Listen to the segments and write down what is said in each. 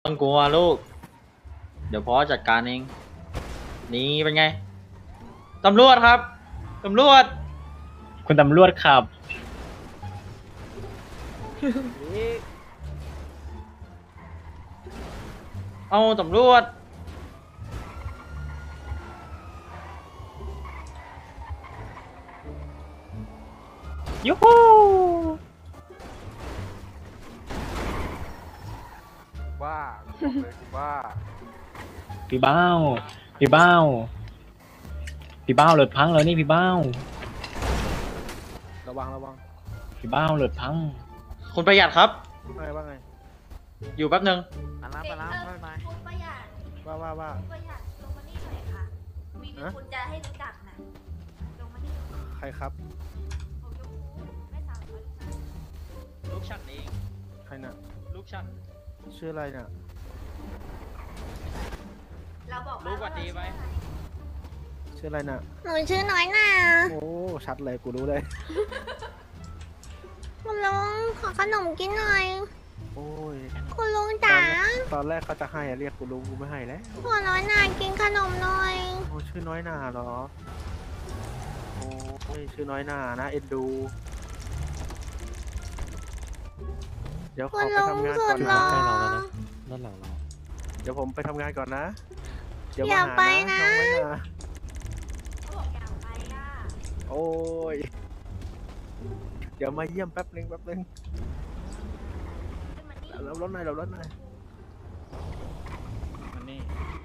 ต้องกลัวลูกเดี๋ยวพ่อจัดการเองนี่เป็นไงตำรวจครับตำรวจคุณตำรวจครับเอาตำรวจยูฮูบ้าบอกเลยกูบ้าพี่เบ้าพี่เบ้าพี่เบ้าเลือดพังเลยนี่พี่เบ้าระวังระวังพี่เบ้าเลือดพังคุณประหยัดครับว่าไงอยู่แป๊บนึงอันน้ำไปน้ำไม่ไม่คุณประหยัดว่าคุณประหยัดลงมานี่หน่อยค่ะมีคุณจะให้รู้จักนะลงมานี่ใครครับผมยกมือไม่สาวเขาลูกชายลูกฉันเองใครน่ะลูกฉันชื่ออะไรน่ะเราบอกลูกหวัดดีไหมชื่ออะไรน่ะหนูชื่อน้อยน่าโอ้ชัดเลยกูรู้เลยคุณลุงขอขนมกินหน่อยโอ้ยคุณลุงจ๋าตอนแรกเขาจะให้เรียกกูรู้กูไม่ให้แล้วขอน้อยน่ากินขนมหน่อยโอ้ชื่อน้อยหนาเหรอโอ้ยชื่อน้อยหนานะเอ็นดู เดี๋ยวขคุอณไปลุงทำงานสุก่อดนหล่นะอด้านหลังเราเดี๋ยวผมไปทำงานก่อนนะ เดี๋ยวอย่ามาไปหานะน้องน้อยหนาบอกอย่าไปอ่ะโอ้ย เดี๋ยวมาเยี่ยมแป๊บนึงเรารถหน่อยมันนี่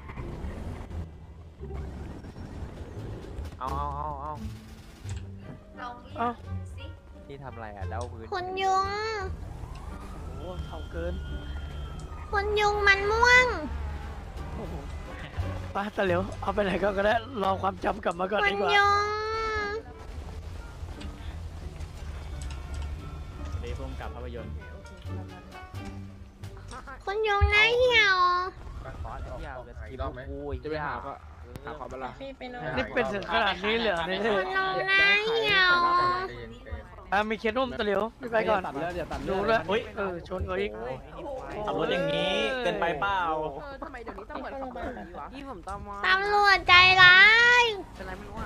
เอาลองเรียกสิที่ทำอะไรอ่ะเด้าพื้นคุณยุงโอ้เขาเกินคุณยุงมันม่วงป้าตะเหลียวเอาไปไหนก็ได้รอความจำกลับมาก่อนคุดีณกว่ายุงเดี๋ยวผมกลับภาพยนตร์คุณยุงหน้าเหี่ยวขอไอ้เหี้ยจะกินกูจะไปหาก็หาขอเวลานี่เป็นถึงขนาดนี้เลยเหรอเนี่ยคุณยุงหน้าเหี่ยวมีเคสนุ่มตะเหลียวพี่ไปก่อนดูด้วยชนเขาอีกขับรถอย่างนี้เกินไปเปล่าทำไมเดี๋ยวนี้ตำรวจขับรถแบบนี้วะที่ผมตามมาตำรวจใจร้ายเป็นไรไม่รู้อ่ะ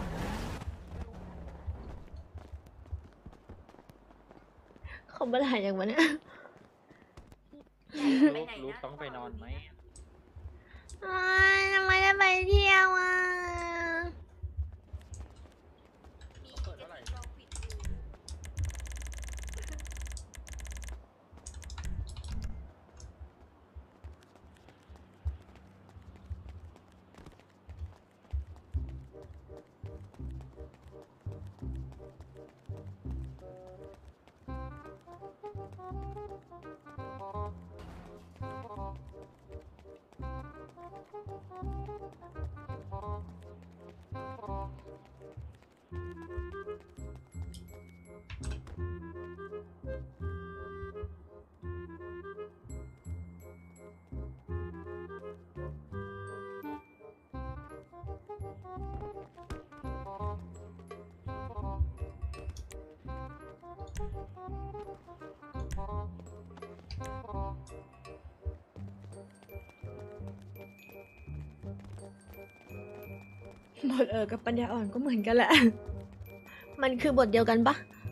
เขาเมื่อไหร่อย่างวะเนี่ยลูกต้องไปนอนไหมทำไมได้ไปเที่ยวอ่ะ บทกับปัญญาอ่อนก็เหมือนกันแหละ มันคือบทเดียวกันปะ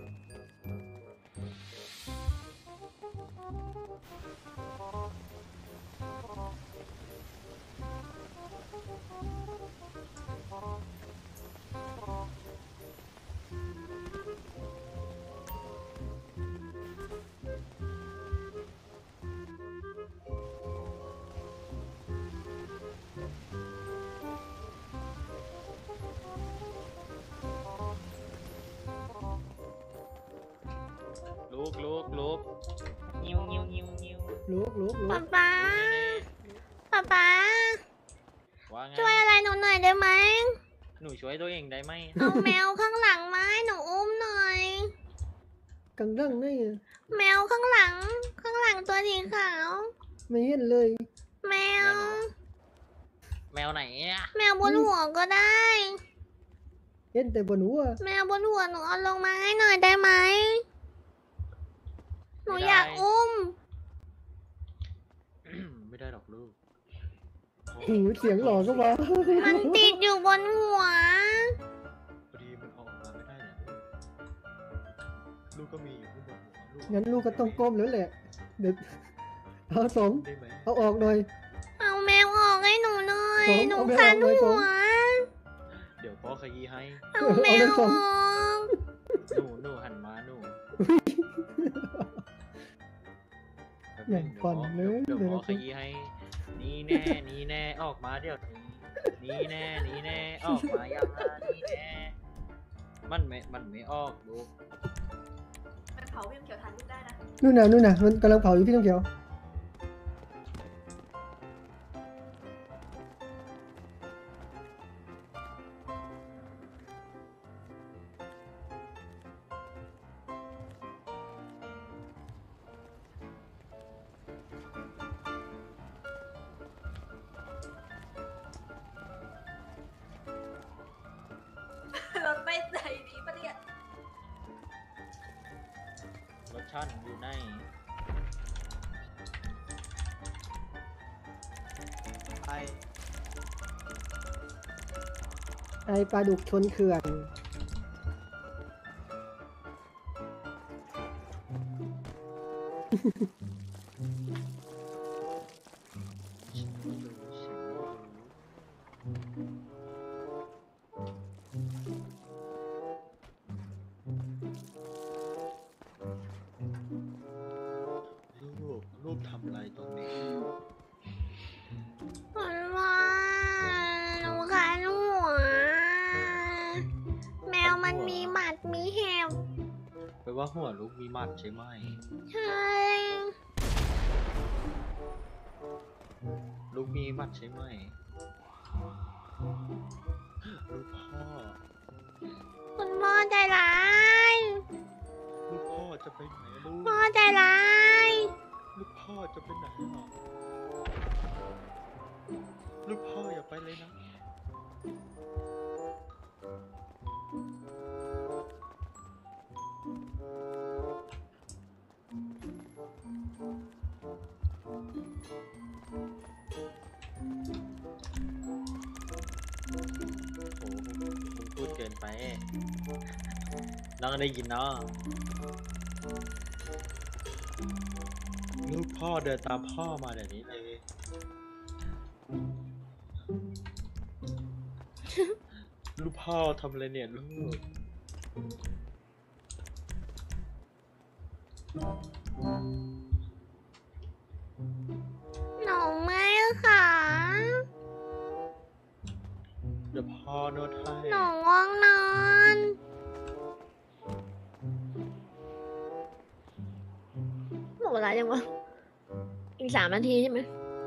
ลูกนิ้วป๊าป๊าป๊าว่าไงช่วยอะไรหนูหน่อยได้ไหมหนูช่วยตัวเองได้ไหมเอาแมวข้างหลังมาให้หนูอุ้มหน่อยกังดังนี่แมวข้างหลังตัวสีขาวไม่เห็นเลยแมวแมวไหนอ่ะแมวบนหัวก็ได้เห็นแต่บนหัวแมวบนหัวหนูเอาลงมาให้หน่อยได้ไหม หนูอยากอุ้มไม่ไม่ได้หรอกลูกหูเสียงหล่อก็มามันติดอยู่บนหัวพอดีมันออกมาไม่ได้เนี่ยลูกก็มีอยู่ข้างบนหัวลูกงั้นลูกก็ต้องก้มแล้วแหละ เดี๋ยวเอาสองได้ไหมเอาออกหน่อยเอาแมวออกให้หนูหน่อยสองหนูเอาแมวคันออกเลยสหัองวเดี๋ยวพ่อขยี้ให้เอาแมวออกหนูหันมาหนูอย่างฟันเลยเดี๋ยวเดี๋ยวพ่อนะขยี้ให้ นี่แน่นี่แน่ออกมาเดี๋ยวนี้นี่แน่นี่แน่ออกมาอย่างนี้แน่มันไม่ออกลูกมันเผาพี่น้ำเขียวทานลูกได้นะนู่นน่ะมันกำลังเผาอยู่พี่ต้องเขียวรถไม่ใจดีปะเนี่ยรสชาติอยู่ในไอปลาดุกชนเขื่อนลูกทำอะไรตรงนี้มันว่าหนูคันหัว แมวมันมีหมัดมีแหวแปลว่าหัวลูกมีหมัดใช่ไหมใช่ลูกมีหมัดใช่ไหมลูกพ่อคุณพ่อใจร้ายลูกพ่อจะไปไหนลูกพ่อใจร้ายลูกพ่อจะไปไหนหรอลูกพ่ออย่าไปเลยนะ โอ้คุณพูดเกินไป น้องได้ยินเนาะลูกพ่อเดินตามพ่อมาเดี๋ยวนี้เลย ลูกพ่อทำอะไรเนี่ยลูกหนูไม่ขาเดี๋ยวพ่อนวดให้หนูง่วงนอน หมดเวลายังวะ อีก3 นาทีใช่ไหม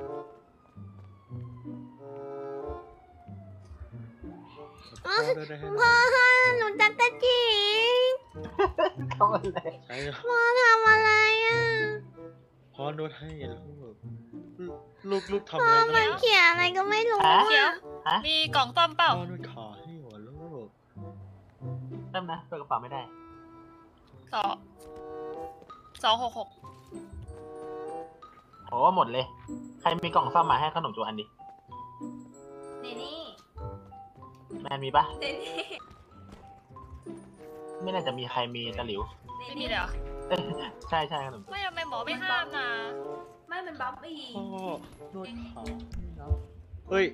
พ่อเดินได้ให้พ่อค่ะหนูจักรจีใช่เหรอพ่อทำอะไรอ่ะพ่อนวดให้ลูกทำพ่ออะไรมักันนเขียนอะไรก็ไม่รู้เดี๋ยวอ่ะมีกล่องซ่อมเปล่าพ่อนวดขาให้หัวลูกแป๊บนะเปิดกระเป๋าไม่ได้ 266 โอ้หมดเลย ใครมีกล่องซ่อมมาให้ขนมจูอันดินี่นี่แมนมีปะนี่นี่ไม่น่าจะมีใครมีตะหลิวไม่มีเลยเหรอเอ้ยใช่ขนมจูไม่ทำไมหมอไม่ห้ามนะไม่มันบัฟอีกพ่อนวดขาเฮ้ย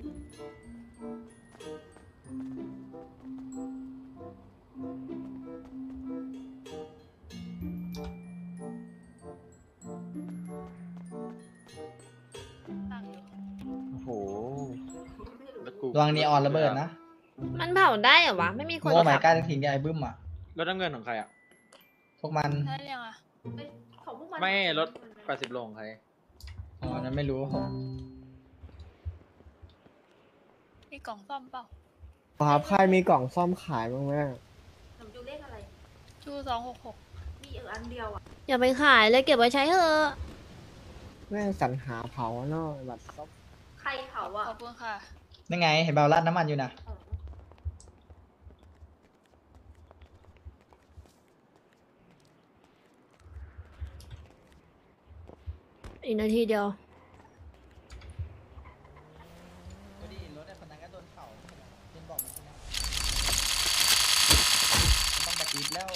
ตั้งอยู่โอ้โหแล้วกูระวังนีออนระเบิดนะมันเผาได้เหรอวะ ไม่มีคนโง่หมายขับกล้าจะทิ้งไอ้บึ้มอ่ะรถน้ำเงินของใครอ่ะพวกมันได้ยังอ่ะเอ้ยของพวกมันไม่รถ 80 โลของใครอ๋อนั้นไม่รู้ผมมีกล่องซ่อมเปล่าครับใครมีกล่องซ่อมขายบ้างไหมหนูดูเลขอะไรจู266 มีอันเดียวอ่ะอย่าไปขายเลยเก็บไว้ใช้เถอะแม่งสรรหาเผาเนาะแบบซ่อมใครเผาอ่ะขอบคุณค่ะนั่นไง เห็นเบาลัดน้ำมันอยู่นะอ๋ออีกนาทีเดียวบอกมันนะมันต้องแบกอีทแล้ว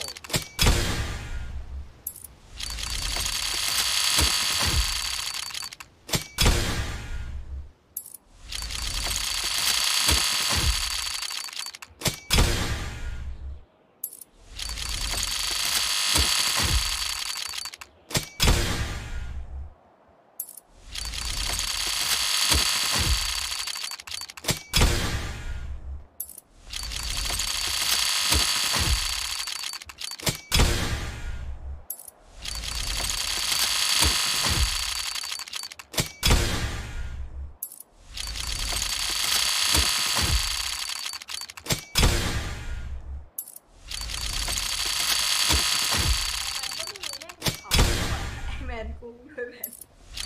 แมนกูด้วยแมน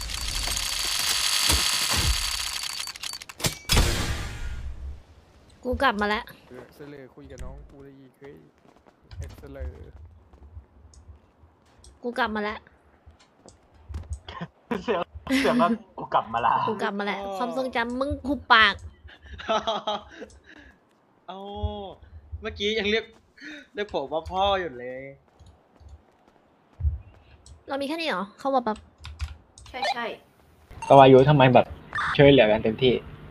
กูกลับมาแล้วเสลอคุยกับน้องกูได้ยีเคยเอ็ดเสลอกูกลับมาแล้วเสียงว่ากูกลับมาละกูกลับมาแล้ว ความทรงจำมึงหุบปากเอาเมื่อกี้ยังเรียกผมว่าพ่ออยู่เลยเรามีแค่นี้เหรอ เขาบอกแบบใช่ใช่ก็วายุทำไมแบบช่วยเหลือกันเต็มที่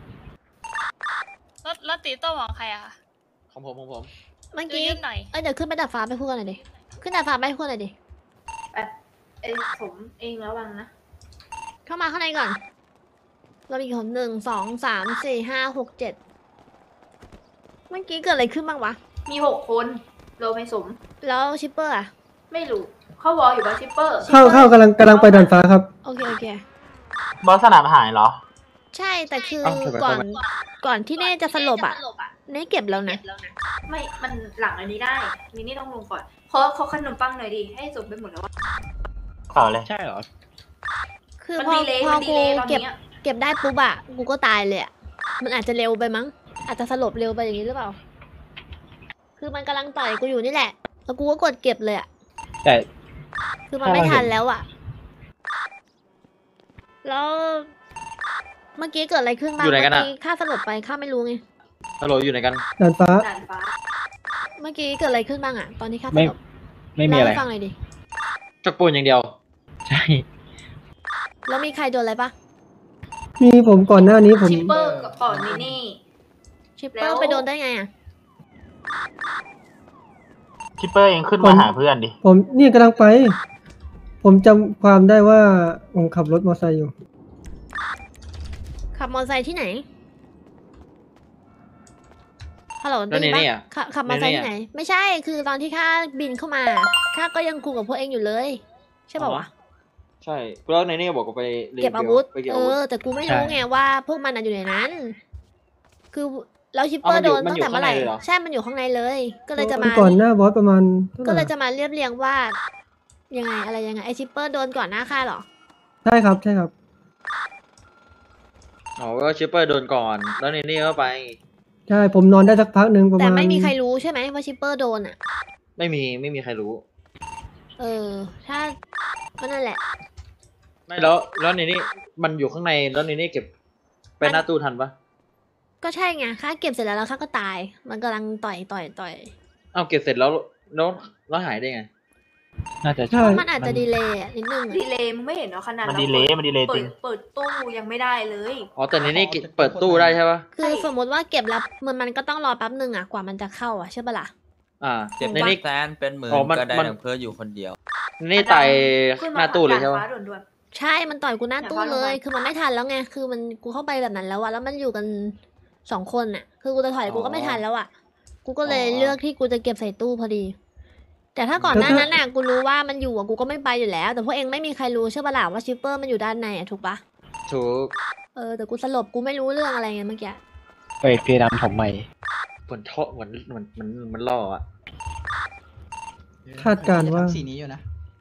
แล้วตีโต้ของใครอะคะของผมเมื่อกี้ยืมหน่อยเดี๋ยวขึ้นไปดาดฟ้าไปพูดกันหน่อยดิ ขึ้นดาดฟ้าไปพูดหน่อยดิไอ้ผมเองระวังนะเข้ามาข้างในก่อน เรามีคน1 2 3 4 5 6 7เมื่อกี้เกิดอะไรขึ้นบ้างวะมี6 คนโลไม่สมแล้วชิปเปอร์อะไม่รู้เขาวอลอยู่ว่าชิปเปอร์เข้ากำลังไปด่านฟ้าครับโอเค โอเคบอสสนามหายเหรอใช่แต่คือเอ้าทำไมก่อนที่เน่จะสลบอะเน่เก็บแล้วนะไม่มันหลังอันนี้ได้นี่ต้องลงก่อนเขาขนมปังหน่อยดิให้สมไปหมดแล้วว่าเปล่าเลยใช่เหรอคือมันพอดีเลยพอมันดีกูเลยตอนเก็บเนี้ยเก็บได้ปุ๊บอะกูก็ตายเลยอะมันอาจจะเร็วไปมั้ง อาจจะสลบเร็วไปอย่างนี้หรือเปล่า คือมันกำลังต่อยกูอยู่นี่แหละ แล้วกูก็กดเก็บเลยอะแต่คือมันไม่ทันแล้วอะแล้วเมื่อกี้เกิดอะไรขึ้นบ้างอยู่ไหนกันอะเมื่อกี้ข้าสลบไปข้าไม่รู้ไงฮัลโหลอยู่ไหนกันด่านฟ้าด่านฟ้าเมื่อกี้เกิดอะไรขึ้นบ้างอะตอนที่ข้าสไม่ลบไม่มีอะไรเล่าให้ฟังหน่อยดิจักปูนอย่างเดียวใช่แล้วมีใครโดนอะไรปะมีผมก่อนหน้านี้ผมชิปเปอร์กับก่อนนี่ชิปเปแล้อวร์ไปโดนได้ไงอะคิปเปอร์เองขึ้นมาหาเพื่อนดิผมนี่กำลังไป ผมจำความได้ว่าผมขับรถมอเตอร์ไซค์อยู่ขับมอเตอร์ไซค์ที่ไหน ฮัลโหลแล้วได้ยินเนเน่ปะอะขับมอเตอร์ไซค์เนเน่ที่ไหน ไม่ใช่ คือตอนที่ข้าบินเข้ามา ข้าก็ยังคุยกับพวกเองอยู่เลย ใช่ป่าวะใช่แล้วในนี่บอกก็ไปรีวิวเก็บอาวุธไปเก็บเออาวุธอ แต่กูไม่รู้ไงว่าพวกมันอะอยู่ในนั้น คือแล้วชิปเปอร์เอาโดมันอยู่นตั้งแต่เมื่อไหร่มันอยู่ข้างในเลยเหรอใช่ มันอยู่ข้างในเลย ก็เลยจะมาก่อนหน้าบอสประมาณเท่าไหก็ร่เลยจะมาเรียบเรียงว่า ยังไงอะไรยังไง ไอชิปเปอร์โดนก่อนหน้าข้าเหรอใช่ครับใช่ครับอ๋อก็ชิปเปอร์โดนก่อน แล้วในนี่ก็ไปใช่ผมนอนได้สักพักหนึ่งประมาณแต่ไม่มีใครรู้ใช่ไหมว่าชิปเปอร์โดนอะไม่มีใครรู้เออ ถ้าก็นั่นแหละไม่แล้วในนี่มันอยู่ข้างในแล้วในนี่เก็บไปหน้าตู้ทันปะก็ใช่ไงข้าเก็บเสร็จแล้วข้าก็ตาย มันกำลังต่อยเอาเก็บเสร็จแล้วหายได้ไงน่าจะใช่มันอาจจะดีเลย์อะนิดนึงดีเลยมึงไม่เห็นเหรอขนาดมันเราดีเลยมันดีเลยจริงเปิดตู้ยังไม่ได้เลยอ๋อแต่ในนี่เปิดตู้ได้ใช่ปะคือสมมติว่าเก็บแล้วมันก็ต้องรอแป๊บนึงอะกว่ามันจะเข้าอะใช่ปะล่ะเจ็บในเป็นนี่แสนเป็นหมื่นอ๋อมันก็ได้มันดังเพื่ออยู่คนเดียวในนี่ไต่ขึ้หน้าตู้เลยใช่ด่ปะฟ้าด่วนใช่ มันต่อยกูหน้าตู้เดี๋ยวเลยเข้าโรงพยาบาลคือมันไม่ทันแล้วไง คือมันกูเข้าไปแบบนั้นแล้วอะแล้วมันอยู่กัน2 คนอะคือกูจะถอยกูก็ไม่ทันแล้วอะกูก็เลยเลือกที่กูจะเก็บใส่ตู้พอดี แต่ถ้าก่อนหน้านั้นน่ะกูรู้ว่ามันอยู่อะกูก็ไม่ไปอยู่แล้ว แต่พวกเองไม่มีใครรู้ใช่ปะล่ะว่าชิปเปอร์มันอยู่ด้านในอะถูกปะถูกแต่กูสลบกูไม่รู้เรื่องอะไรไงเมื่อกี้ไปเพดานถมใหม่เหมือนท่อเหมือนล่ออะคาดการณ์ว่าจะทำสีนี้อยู่นะ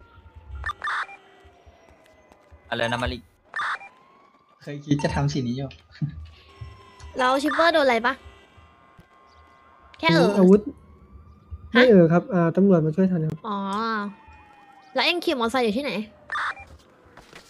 อะไรนะมาริเคยคิดจะทำสีนี้อยู่แล้วชิปเปอร์โดนอะไรปะแค่อาวุธ ไม่ครับตำรวจมาช่วยทันครับอ๋อ แล้วเอ็งขี่มอเตอร์ไซค์อยู่ที่ไหน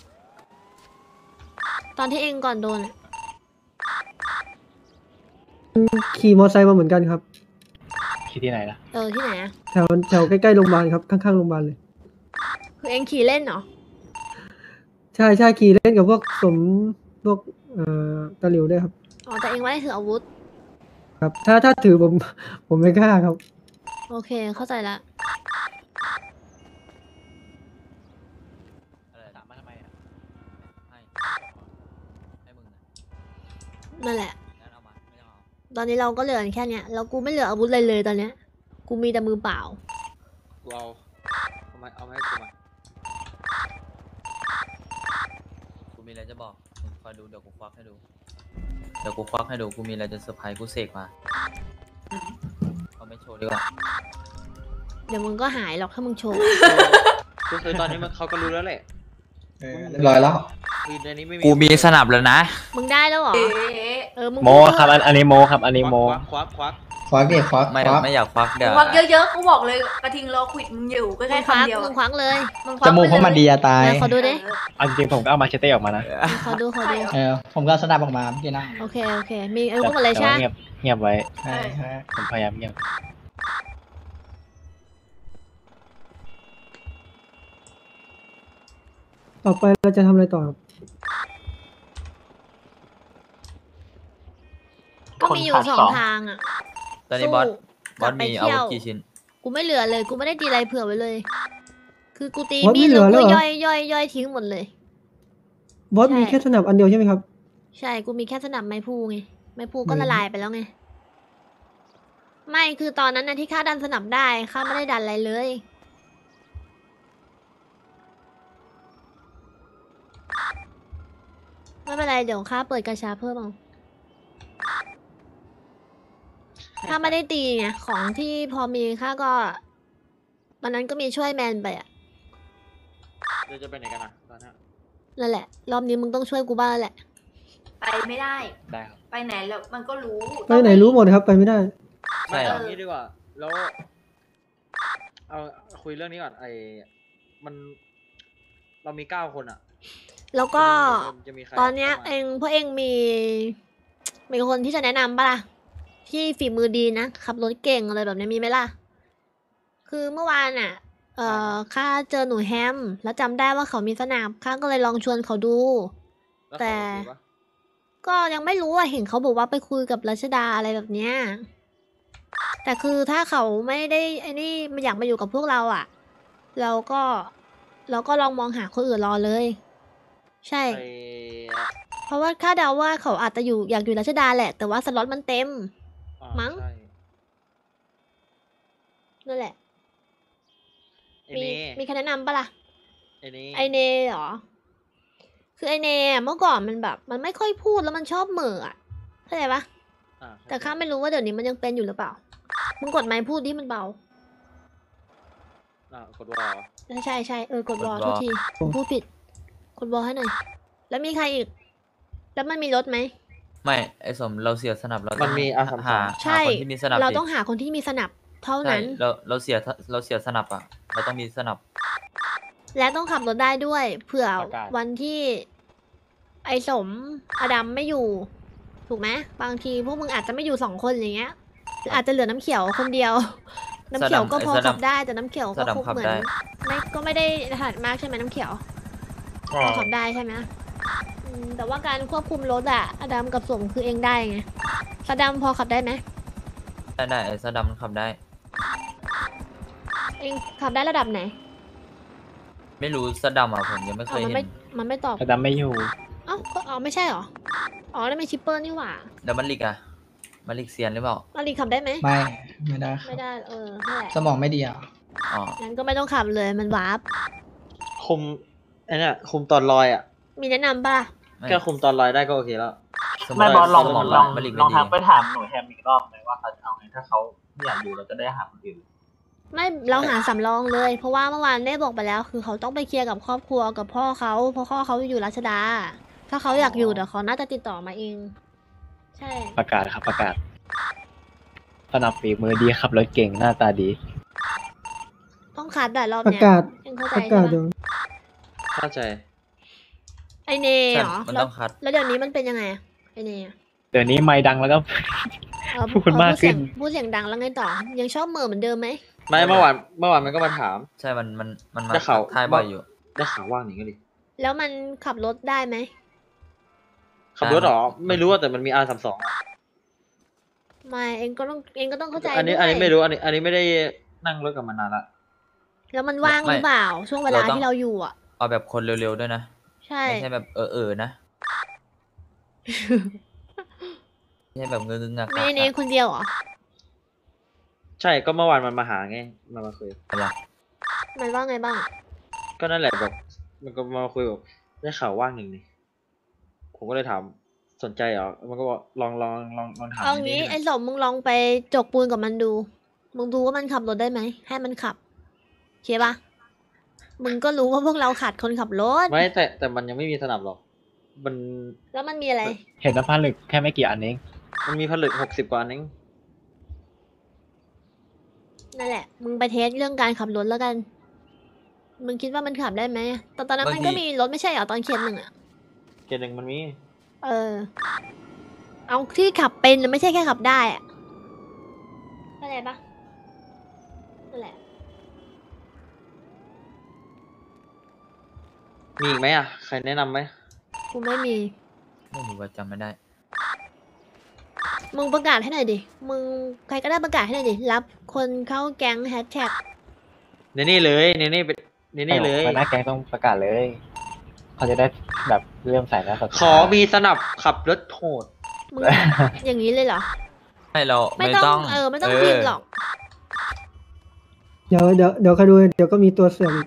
ตอนที่เอ็งก่อนโดนอะขี่มอเตอร์ไซค์มาเหมือนกันครับคิดที่ไหนล่ะที่ไหนอะแถวใกล้ๆโรงพยาบาลครับข้างๆโรงพยาบาลเลยคือเองขี่เล่นเหรอใช่ใช่ขี่เล่นกับพวกพวกตะหลิวด้วยครับอ๋อแต่เองไม่ได้ถืออาวุธครับ ถ้าถือผมไม่กล้าครับโอเคเข้าใจละถามมาทำไมอ่ะให้มึงนะนั่นแหละงั้นเอามาไม่ต้องเอาตอนนี้เราก็เหลือแค่เนี้ยแล้วกูไม่เหลืออาวุธเลยตอนเนี้ย กูมีแต่มือเปล่ากูเอามาให้กูมากูมีอะไรจะบอกมึงคอยดูเดี๋ยวกูควักให้ดูกูมีอะไรจะเซอร์ไพรส์กูเสกมาเอาไม่โชว์ดีกว่าเดี๋ยวมึงก็หายหรอกถ้ามึงโชว์คือตอนนี้เขาก็รู้แล้วแหละเรียบร้อยแล้วคือในนี้ไม่มีกูมีสนับแล้วนะมึงได้แล้วเหรอ มึงโมครับอันนี้โมครับอันนี้โมควักควักเด็กควักไม่อยากควักเดี๋ยวควักเยอะๆกูบอกเลยกระทิงรอขวิดมึงอยู่ก็มึแค่งควักคำเดียวมึงควักเลยมึงคจวักมูกเพราะมันดีอะตายไหนขอดูดิเอาจริงๆผมก็เอามาเชเต้ออกมานะขอดูผมก็เอาสนับออกมาเมื่อกี้นะโอเคมีอาวุธหมดเลยแต่ใช่ว่าไหมเงียบไว้ใช่ใช่ผมพยายามเงียบต่อไปเราจะทำอะไรต่อครับก็มีอยู่2 ทางอ่ะตอนนี้บอสกลับไปมีอาเที่วุยธวกี่ชิ้นกูไม่เหลือเลย กูไม่ได้ตีอะไรเผื่อไว้เลย คือกูตีบอสไม่มีดเหลืแล้วอกูแล้วเหรอย่อยทิ้งหมดเลยบอสใช่มีแค่สนับอันเดียวใช่ไหมครับใช่ กูมีแค่สนับไม้พูไง ไม้พูก็ละลายไปแล้วไง ไม่คือตอนนั้นนะที่ข้าดันสนับได้ข้าไม่ได้ดันอะไรเลย ไม่เป็นไรเดี๋ยวข้าเปิดกระชาเพิ่มเอาข้าไม่ได้ตีไงของที่พอมีข้าก็วันนั้นก็มีช่วยแมนไปอะเราจะไปไหนกันนะตอนนี้นั่นแหละ รอบนี้มึงต้องช่วยกูบ้างแล้วแหละไปไม่ได้ได้ครับไปไหนแล้วมันก็รู้ไปไหนรู้หมดครับไปไม่ได้ใช่เหรอเอางี้ดีกว่าแล้วเอาคุยเรื่องนี้ก่อนมันเรามี9 คนอ่ะแล้วก็จะมีใครตอนเนี้ยข้ามาพวกเองมีคนที่จะแนะนำปะล่ะที่ฝีมือดีนะขับรถเก่งอะไรแบบนี้มีไหมล่ะ คือเมื่อวานอ่ะข้าเจอหนูแฮมแล้วจำได้ว่าเขามีสนามข้าก็เลยลองชวนเขาดูล้วแต่เขาโอเคปะก็ยังไม่รู้อ่ะเห็นเขาบอกว่าไปคุยกับรัชดาอะไรแบบเนี้ยแต่คือถ้าเขาไม่ได้ไอ้นี่ไม่อยากมาอยู่กับพวกเราอ่ะ เราก็ลองมองหาคนอื่นรอเลย ใช่ไอ้เพราะว่าคาดเดาว่าเขาอาจจะอยากอยู่รัชดาแหละ แต่ว่าสล็อตมันเต็มอ่ามั้งใช่นั่นแหละไอ้มีเน่มีใครแนะนำปะล่ะไอ้เน่ไอเนเหรอ คือไอเนอะเมื่อก่อนมันแบบ มันไม่ค่อยพูดแล้วมันชอบเหม่ออะเข้าใจปะอ่าแต่ข้าไม่รู้ว่าเดี๋ยวนี้มันยังเป็นอยู่หรือเปล่า มึงกดไมค์พูดดิมันเบากดวอลใช่กดวอลกดวอลโทษทีพูดผิด กดวอลให้หน่อย แล้วมีใครอีก แล้วมันมีรถไหมไม่ไอ้สมเราเสียสนับเรามันมีอาสามหาใช่คนที่มีสนับเราดิต้องหาคนที่มีสนับเท่าใช่นั้นเราเสียสนับอ่ะ เราต้องมีสนับและต้องขับรถได้ด้วย เผื่อประกาศวันที่ ไอสมอดัมไม่อยู่ ถูกไหมบางทีพวกมึงอาจจะไม่อยู่2 คนอย่างเงี้ยหรืออาจจะเหลือน้ำเขียวคนเดียว น้ำเขียวก็พอขับได้แต่น้ำเขียวก็สนับคงขับเหมือนได้ก็ไม่ได้ถนัดมากใช่ไหมน้ำเขียวพอขับได้ใช่ไหมแต่ว่าการควบคุมรถอะอดัมกับสมคือเองได้ไงสดัมพอขับได้ไหมได้ไอ้สนับมันขับได้เองขับได้ระดับไหนไม่รู้สนับอ่ะผมยังไม่เคอ๋อยเห็นมันไม่ตอบแต่ดำไม่อยู่เอ้าก็อ๋อไม่ใช่เหรออ๋อนั่นเป็นชิปเปอร์นี่หว่าแล้วมันลิกอ่ะมันลิกเซียนหรือเปล่ามารีขับได้ไหมไม่ได้ครัไม่บได้นั่นแหละสมองไม่ดีอ่ะอ๋องั้นก็ไม่ต้องขับเลยมันวาร์ปคุมไอ้เนี่ยคุมตอนลอยอ่ะมีแนะนำปะล่ะไม่แค่คุมตอนลอยได้ก็โอเคแล้วสมมติว่าสมองมันลิกไม่ดีถามหนูแฮมอีกรอบไหมว่าเขาจะเอาไงถ้าเขาไม่อยากอยู่เราจะได้หาคนอื่นไม่เราหาสำรองเลย เพราะว่าเมื่อวานได้บอกไปแล้ว คือเขาต้องไปเคลียร์กับครอบครัวกับพ่อเขาเพราะพ่อเขาอยู่รัชดา ถ้าเขาอยากอยู่เดี๋ยวเขาน่าจะติดต่อมาเอง ใช่ประกาศครับประกาศสนับฝีมือดีขับรถเก่งหน้าตาดีต้องคัดแต่รอบประเนี้ยกาศยังเข้าใจประใช่กาศปะเดี๋ยวเข้าใจไอเนใช่เหรอมันแล้วต้องคัดแล้วเดี๋ยวนี้มันเป็นยังไงอะไอเนอะเดี๋ยวนี้ไม่ดังแล้วก็พูดคนมากขึ้นพูดเสียงดังแล้วไงต่อ ยังชอบเหม่อเหมือนเดิมไหมไม่เมื่อวานมันก็มาถามใช่มันมาได้ข่าวทายบ่อยอยู่ได้ข่าวว่างหนิก็ดิแล้วมันขับรถได้ไหมขับรถเหรอไม่รู้อะแต่มันมี R32 อะไม่เองก็ต้องเข้าใจอันนี้ด้วยไม่รู้อันนี้ไม่ได้นั่งรถกับมันนานละแล้วมันว่างหรือเปล่า ช่วงเวลาที่เราอยู่อ่ะเอาแบบคนเร็วๆด้วยนะใช่ไม่ใช่แบบนะไม่ใช่แบบเงื้องักไม่เองคนเดียวเหรอใช่ก็เมื่อวานมันมาหาไงมาคุยอะไรมันว่าไงบ้างก็นั่นแหละแบบมันก็มาคุยแบบได้ข่าวว่างหนึ่งนี่ผมก็เลยถามสนใจเหรอมันก็บอกลองถามเอางี้นิดๆไอ้สมมึงลองไปจกปูนกับมันดู มึงดูว่ามันขับรถได้ไหม ให้มันขับโอเคปะมึงก็รู้ว่าพวกเราขาดคนขับรถไม่แต่มันยังไม่มีสนับหรอกมันแล้วมันมีอะไรเห็นน้ำผลึกแค่ไม่กี่อันเองมันมีผลึก60 กว่าอันเองนั่นแหละ มึงไปเทสเรื่องการขับรถแล้วกัน มึงคิดว่ามันขับได้ไหมตอนนั้นมันก็มีรถไม่ใช่เหรอตอนเขียนหนึ่งอะเกณฑ์หนึ่งมันมีเออ เอาที่ขับเป็นไม่ใช่แค่ขับได้อะเข้าใจปะนั่นแหละมีอีกไหมอ่ะใครแนะนำไหมกูไม่มีไม่รู้ว่าจำไม่ได้มึงประกาศให้หน่อยดิ มึงใครก็ได้ประกาศให้หน่อยดิ รับคนเข้าแก๊งแฮชแท็กนี่เลยนี่เป็นนี่เลยหัวหน้าแก๊งต้องประกาศเลย เขาจะได้แบบเริ่มใส่แล้วขอมีสนับขับรถโหดมึง อย่างนี้เลยเหรอไม่เราไม่ไม่ต้ต้ออง งไม่ต้องพิมพ์หรอกเดี๋ยวใครดูเดี๋ยวก็มีตัวเสื่อมอีก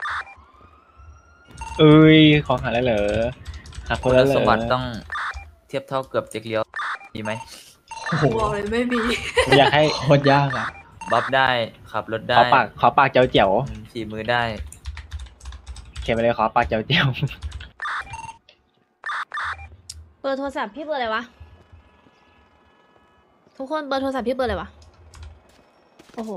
เอ้ยของหาแล้วเหรอหาคคุนณแล้วเหรสอมบัติต้องเทียบเท่าเกือบเจ๊กเลี้ยวดีไหมโอ้โหบอกเลยไม่มีผมอยากให้โคตรยากอ่ะบัฟได้ขับรถได้ขอปากเจียวเจียวฝีมือได้เขียนไปเลยขอปากเจียวเจียวเบอร์โทรศัพท์พี่เบอร์อะไรวะ ทุกคนเบอร์โทรศัพท์พี่เบอร์อะไรวะ โอ้โห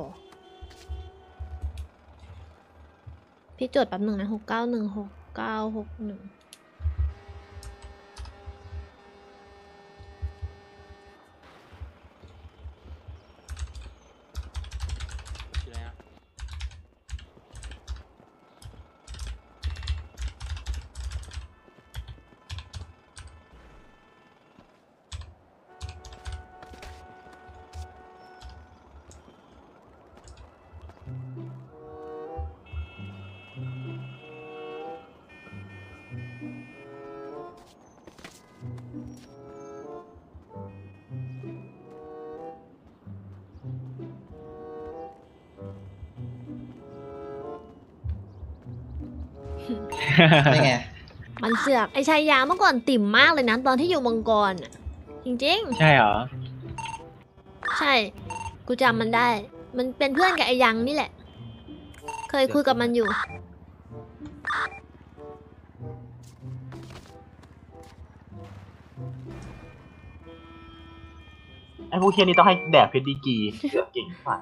พี่จดแป๊บหนึ่งนะ6916961 นี่ไงมันเสือกไอชายยาเมื่อก่อนติ่มมากเลยนะตอนที่อยู่มังกรอะจริงใช่เหรอๆ ใช่ กูจำมันได้ มันเป็นเพื่อนกับไอยังนี่แหละ เคยคุยกับมันอยู่ไอ้พวกเคียนี่ต้องให้แดกเพชรดีกีเก่งมาก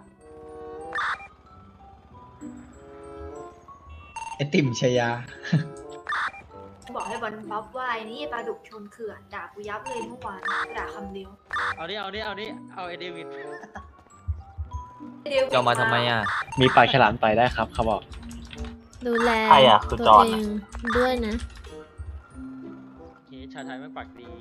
ไอติ่มชายาบอกให้บอลบัฟว่าไอ้นี่ปลาดุกชนเขื่อนด่ากูยับเลยเมื่อวานด่าคำเดียวเอาไอเดวิดจะเอามาทำไมอ่ะมีปากฉลามต่อยได้ครับเขาบอกดูแลใครอะคือตัวจอห์นเองด้วยนะชาไทยไม่ปากดี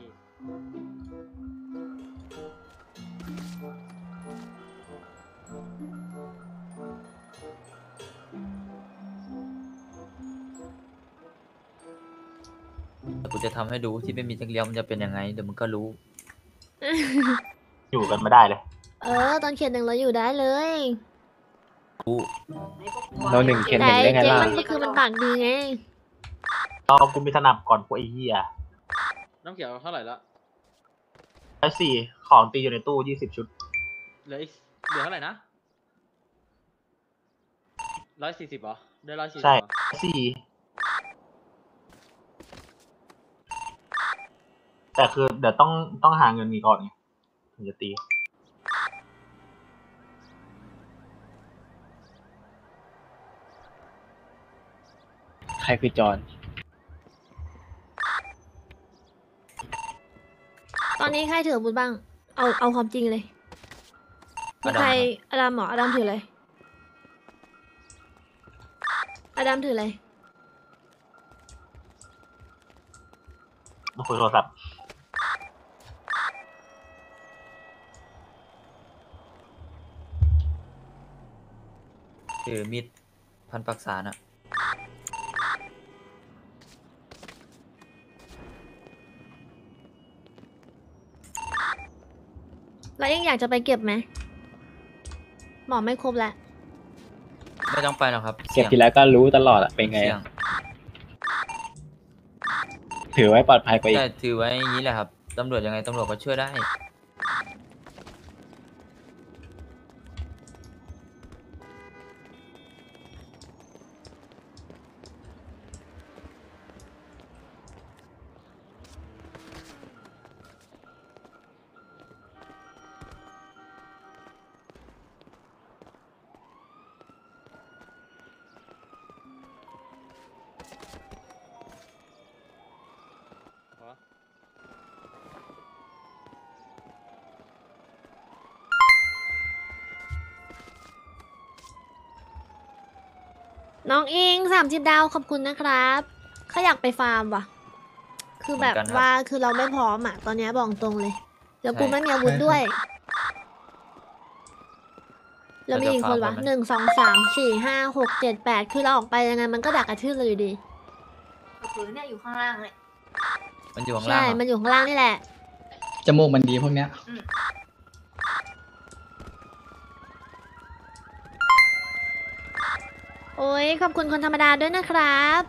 แต่กูจะทำให้ดูที่ไม่มีเจ๊กเลี้ยวมันจะเป็นยังไงเดี๋ยวมึงก็รู้อยู่กันไม่ได้เลยเออ ตอนเขียนหนึ่งเราอยู่ได้เลยเราหนึ่งเขียนหแต่นึ่งได้ไงเจ๊ล่ะมันก็คือมันปากดีไงเรากูมีสนับก่อนพวกไอ้เหี้ยน้ำเขียวเท่าไหร่ละ 4ของตีอยู่ในตู้20 ชุดเหลือเท่าไหร่นะ140เหรอได้140 ใช่เหรอแต่คือเดี๋ยวต้องหาเงินมีก่อนไงถึงจะตี ใครคือจอนตอนนี้ใครถืออาวุธบ้างเอาความจริงเลยมีใครอดัมเหรออดัมถืออะไรอดัมถืออะไรมาคุยโทรศัพท์ถือมีดพันปรักษาน่ะแล้วยังอยากจะไปเก็บไหมหมอไม่ครบแล้วไม่ต้องไปหรอกครับเก็บทีแล้วก็รู้ตลอดอะเป็นไงเสี่ยอะถือไว้ปลอดภัยกว่าอีกแต่ถือไว้อย่างนี้แหละครับตำรวจยังไงตำรวจก็ช่วยได้น้องอิง30 ดาวขอบคุณนะครับเขาอยากไปฟาร์มว่ะ คือแบบเหมือนกันครับว่าคือเราไม่พร้อมอ่ะ ตอนเนี้ยบอกตรงเลยแล้วกูใช่ไม่มีอาวุธด้วย แล้วมีกี่คนวะ1 2 3 4 5 6 7 8คือเราออกไปยังไงมันก็ดักกระทืบเราอยู่ดีผืนเนี่ยอยู่ข้างล่างเลยมันอยู่ข้างล่าใช่งเหรอมันอยู่ข้างล่างนี่แหละจมูกมันดีพวกเนี้ยโอ้ยขอบคุณคนธรรมดาด้วยนะครับ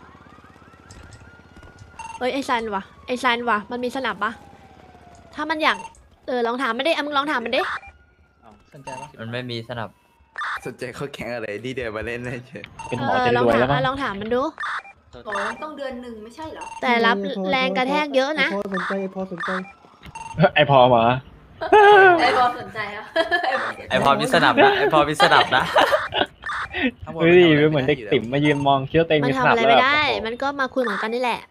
เอ้ยไอซันวะมันมีสนับปะถ้ามันอยากลองถามมันดิมึงลองถามมันดิสนใจปะมันไม่มีสนับสนใจเขาแข่งอะไรที่เดินมาเล่นได้เฉยเป็นหมอจะรวยแล้วมั้งลองถามมันดูโอ้ต้องเดือนหนึ่งไม่ใช่เหรอแต่รับแรงกระแทกเยอะนะพอสนใจพอสนใจไอพอมาไอ้บอสนใจอ่ะไอพอมีสนับนะไอพอมีสนับนะเฮ้ยเหมือนเด็กติ๋มมายืนมองเคี้ยวเต็งมันมีสทำนับอะไรแล้วไม่แบบได้โอ้โหมันก็มาคุยเหมือนกันนี่แหละ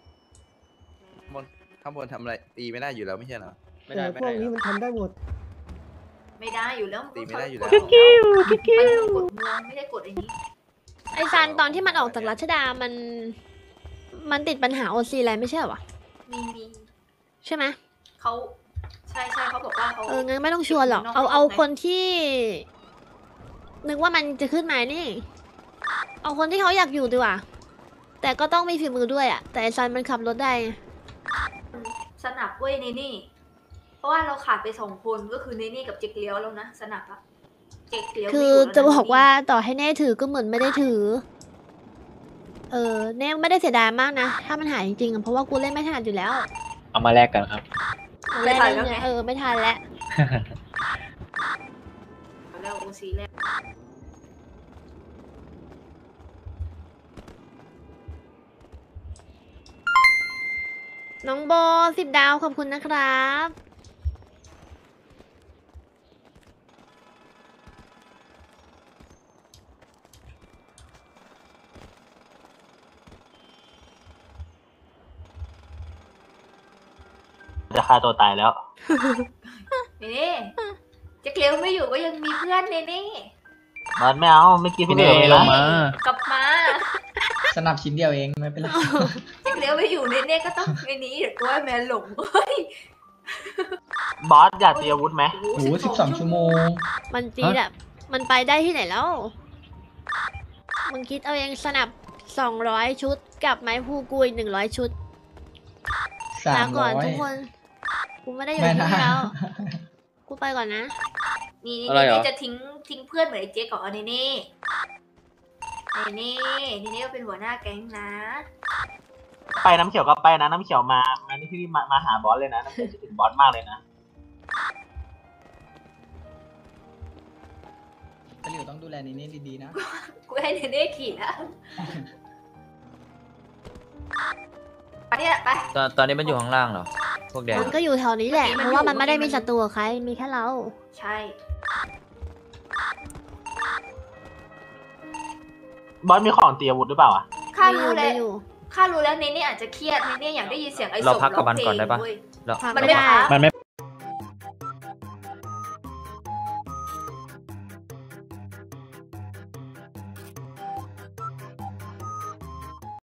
ข้างบนทำอะไรตีไม่ได้อยู่แล้วไม่ใช่เหรอไม่แต่ได้พวกนี้มันทำได้หมดไม่ได้อยู่แล้วตีไม่ได้อยู่แล้วมันคือกฎเมืองไม่ได้กฎไอ้นี้ไอซันตอนที่มันออกจากรัชดามันติดปัญหาโอซีอะไรไม่ใช่เหรอวะมีใช่ไหมเขาใช่เขาบอกว่าเขางั้นไม่ต้องชวนหรอกเอาคนที่ นึกว่ามันจะขึ้นมานี่ เอาคนที่เขาอยากอยู่ดีกว่า แต่ก็ต้องมีฝีมือด้วยอ่ะ แต่ไอซันมันขับรถได้ไงสนับเว้ยเนนี่ เพราะว่าเราขาดไป2 คนก็คือเนนี่กับเจ๊กเลี้ยวแล้วนะสนับอะเจ๊กเลี้ยวคือจะบอกว่าต่อให้เน่ถือก็เหมือนไม่ได้ถือ เน่ไม่ได้เสียดายมากนะ ถ้ามันหายจริงๆอะเพราะว่ากูเล่นไม่ถนัดอยู่แล้วเอามาแลกกันครับไม่ทันแล้วไงไม่ทันแล้วแล้วโอซีแล้วน้องโบ10 ดาวขอบคุณนะครับจะฆ่าตัวตายแล้วเนนี่เจ๊กเลี้ยวไม่อยู่ก็ยังมีเพื่อนเนนี่มันไม่เอาไม่กินพี่เนลงมากลับมาสนับชิ้นเดียวเองไม่เป็นไรเจ๊กเลี้ยวไม่อยู่เนนี่ก็ต้องไอ้นี้เดี๋ยวตัวแมนหลงเฮ้ยบอสอยากตีอาวุธไหมโอ้โห12 ชั่วโมงมันจีดอะมันไปได้ที่ไหนแล้ว มึงคิดเอาเองสนับ200 ชุดกับไม้พูกุย100 ชุดลาก่อนทุกคน กูไม่ได้อยู่ไม่ที่นะนี่แล้ว กูไปก่อนนะนี่อะไรเหรอจะทิ้งเพื่อนเหมือนไอ้เจ๊กกับเนนี่เนนี่ก็เป็นหัวหน้าแก๊งนะไปน้ำเขียวก็ไปนะน้ำเขียวมานี่ที่มาหาบอสเลยนะน้ำเขียวจะถึงบอสมากเลยนะตะหลิวต้องดูแลนี่ดีๆนะกูให้เนเน่ขี่แล้วไปเนี่ยไปตอนนี้มันอยู่ข้างล่างเหรอพวกแดงมันก็อยู่แถวนี้แหละเมื่เพอกี้ราะว่ามันมันอยู่ไม่ได้มีเมื่อกี้ศัตรูกับใคร มีแค่เราใช่บอสมีของตีอาวุธหรือเปล่าอ่ะข้ารู้แล้วไม่อยู่ข้ารู้แล้วเนเน่อาจจะเครียดเนเน่อยากได้ยินเสียงไอ้เราศพพักกับมันร้งก่อนได้ปะเพลงเว้ยเราพักมันไม่ไม่ได้พักมันไม่